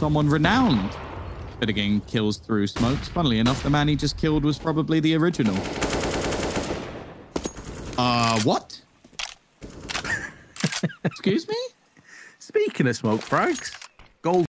someone renowned for getting kills through smokes. Funnily enough, the man he just killed was probably the original. What? Excuse me? Speaking of smoke frags, gold